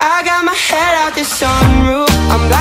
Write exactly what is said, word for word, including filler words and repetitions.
I got my head out the sunroof, I'm